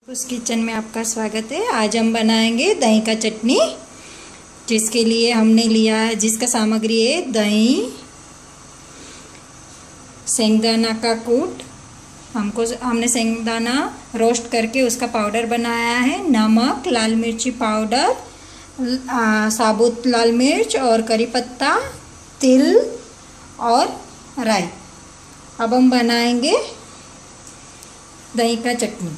उस किचन में आपका स्वागत है। आज हम बनाएंगे दही का चटनी, जिसके लिए हमने लिया है, जिसका सामग्री है दही, सेंगदाना का कूट, हमने सेंगदाना रोस्ट करके उसका पाउडर बनाया है, नमक, लाल मिर्ची पाउडर, साबुत लाल मिर्च और करी पत्ता, तिल और राई। अब हम बनाएंगे दही का चटनी।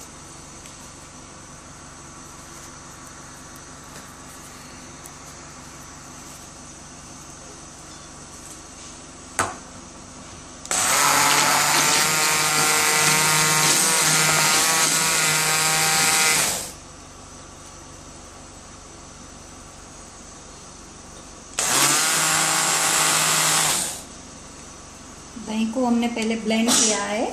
दही को हमने पहले ब्लेंड किया है,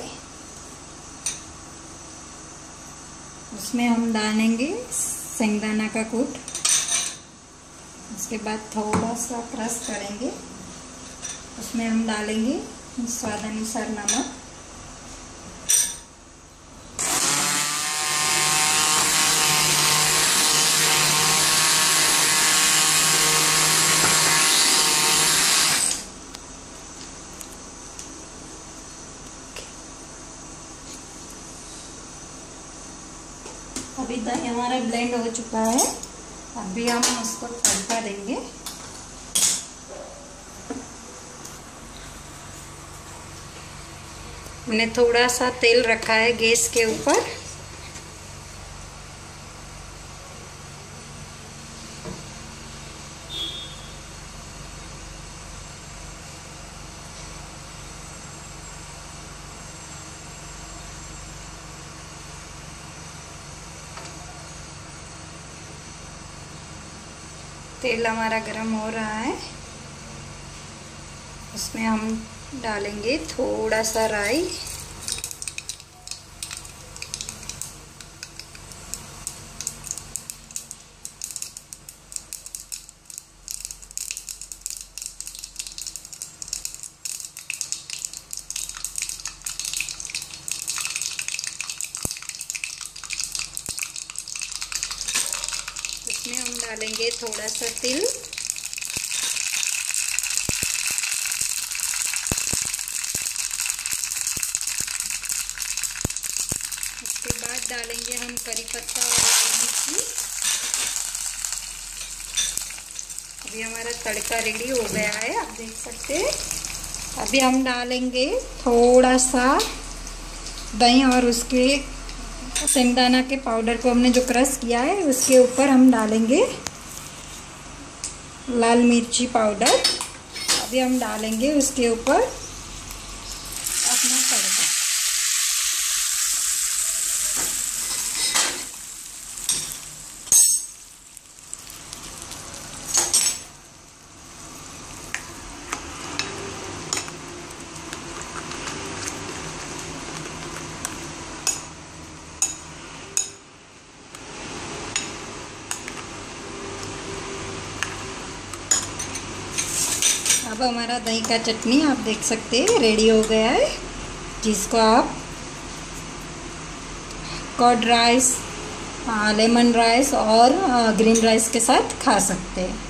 उसमें हम डालेंगे सेंगदाना का कूट, उसके बाद थोड़ा सा क्रश करेंगे, उसमें हम डालेंगे स्वाद अनुसार नमक, अभी दही हमारा ब्लेंड हो चुका है। अभी हम उसको तड़का देंगे। मैंने थोड़ा सा तेल रखा है गैस के ऊपर। तेल हमारा गरम हो रहा है, उसमें हम डालेंगे थोड़ा सा राई, इसमें हम डालेंगे थोड़ा सा तिल, उसके बाद डालेंगे हम करी पत्ता और मिर्ची। अभी हमारा तड़का रेडी हो गया है, आप देख सकते हैं। अभी हम डालेंगे थोड़ा सा दही और उसके सेंगदाना के पाउडर को हमने जो क्रश किया है, उसके ऊपर हम डालेंगे लाल मिर्ची पाउडर। अभी हम डालेंगे उसके ऊपर अपना तड़का। अब हमारा दही का चटनी आप देख सकते हैं रेडी हो गया है, जिसको आप कर्ड राइस, लेमन राइस और ग्रीन राइस के साथ खा सकते हैं।